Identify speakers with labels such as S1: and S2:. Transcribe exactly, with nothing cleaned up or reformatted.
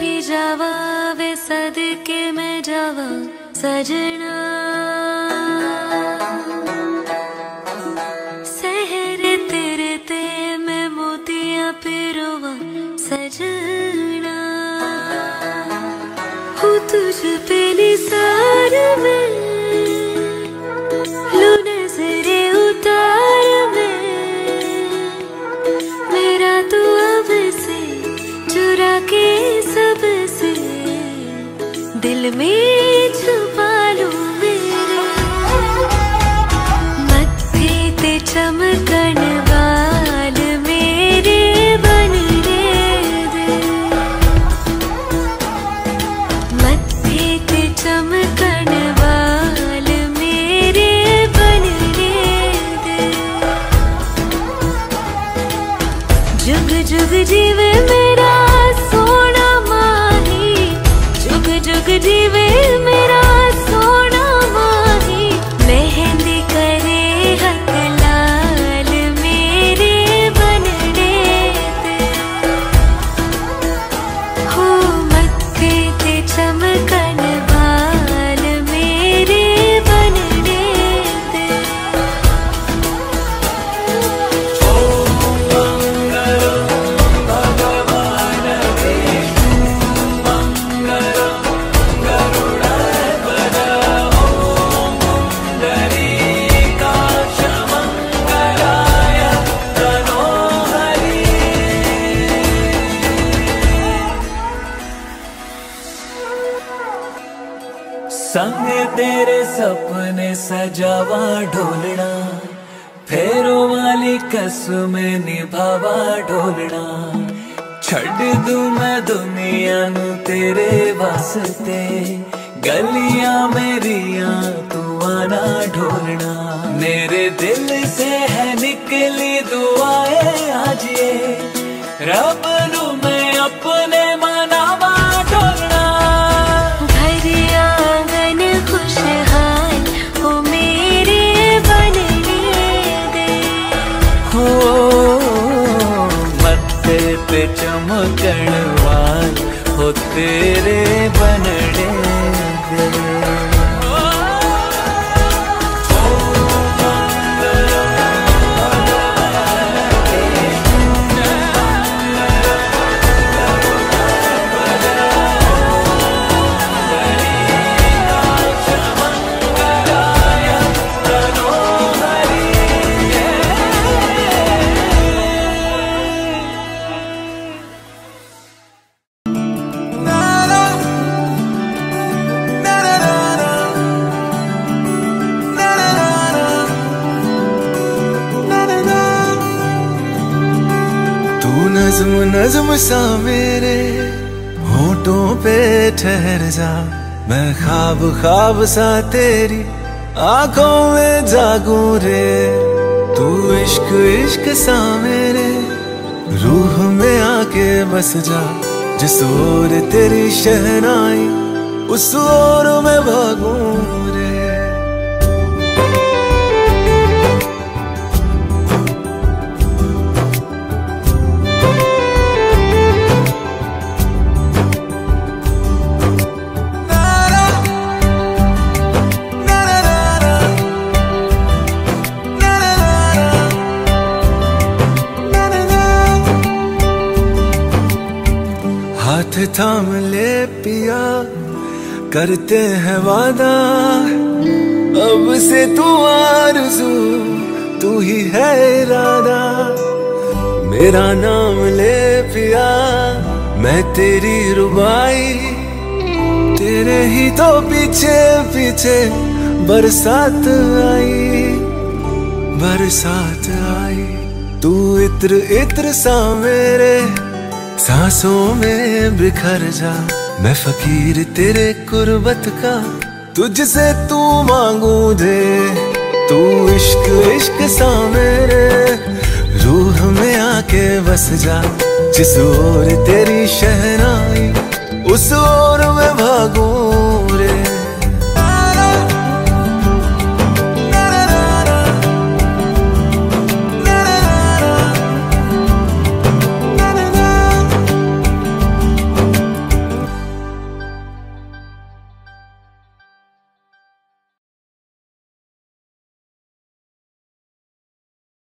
S1: भी जावा वे सदके में जावा सजना, सहरे तेरे ते मैं मोतियां पिरोवा सजना, हूँ तुझ पे निसार में लू नजरे उतार में, मेरा तू अब से चुरा के सबसे दिल में छुपा लूं मेरे, मत्थे ते चमकन वाल मेरे बनने दे, मत्थे ते चमकन वाल मेरे बनने दे, जुग जुग जीवे मेरा सोना माही, जुग जुग जीवे मेरा सोना माही, मेहंदी करे हक लाल मेरे बनने दे, हो मत्थे ते चमकन वाल मेरे बनने दे।
S2: संग तेरे सपने सजावा ढोलना, फेरों वाली कसमें निभावा ढोलना, छड़ दूं मैं दुनिया नू तेरे वास्ते, गलियां मेरियां तू आना ढोलना, मेरे दिल से है निकली दुआएं आज ये, रब नू मैं अपने मनावा ढोलना,
S1: खुशहाल हो मेरे बनने दे,
S2: हो मत्थे पे चमकन वाल हो तेरे बनने दे।
S3: नज़्म नज़्म सा मेरे होठों पे ठहर जा, मैं ख्वाब ख्वाब सा तेरी आंखों में जागूं रे, तू इश्क इश्क सा मेरे रूह में आके बस जा, जिस ओर तेरी शहनाई उस ओर मैं भागूं रे। हाथ थाम ले पिया करते हैं वादा, अब से तू आरज़ू तू ही है इरादा, मेरा नाम ले पिया मैं तेरी रुबाई, तेरे ही तो पीछे पीछे बरसात आई बरसात आई, तू इत्र इत्र सा मेरे सांसों में बिखर जा, मैं फकीर तेरे कुर्बत का तुझसे तू मांगू दे, तू इश्क इश्क सा मेरे रूह में आके बस जा, जिस ओर तेरी शहनाई उस ओर मैं भागूं